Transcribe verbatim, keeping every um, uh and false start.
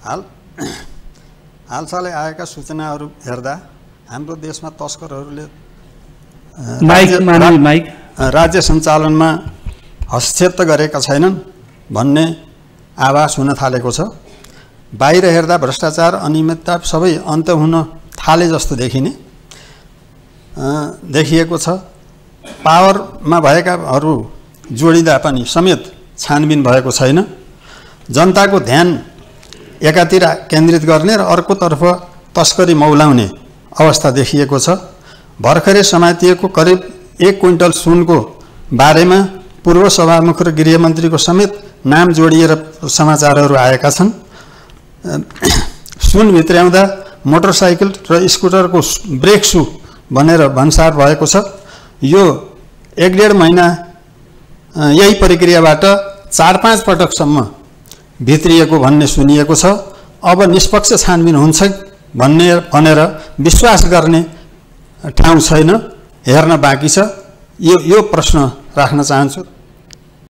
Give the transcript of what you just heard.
हाल हालसालै आएका सूचनाहरू हेर्दा हाम्रो देशमा तस्करहरूले माइक मानव माइक राज्य सञ्चालनमा हस्तक्षेप त गरेका छैनन् भन्ने आभास हुन थालेको छ। बाहिर हेर्दा भ्रष्टाचार अनियमितता सबै अन्त्य हुन थाले जस्तो देखिने देखिएको छ। पावरमा भएकाहरू जोडिँदा पनि समेत छानबिन भएको छैन। जनताको ध्यान एकातिर केन्द्रित गर्ने र अर्कोतर्फ तस्करी मौलाउने अवस्था देखिएको छ। भर्खरै समातिएको करिब एक क्विन्टल सुनको बारेमा पूर्व सभामुख र गृहमन्त्रीको समेत नाम जोडिएर समाचारहरू आएका छन्। सुन भित्र्याउँदा मोटरसाइकल र स्कुटरको ब्रेक सु भनेर भन्सार भएको छ। यो एक डेढ महिना यही प्रक्रियाबाट चार पाँच पटकसम्म भित्रिएको भन्ने सुनिएको छ। अब निष्पक्ष छानबिन हुन्छ भन्ने भनेर विश्वास गर्ने ठाउँ छैन, हेर्न बाँकी छ। यो यो प्रश्न राख्न चाहन्छु।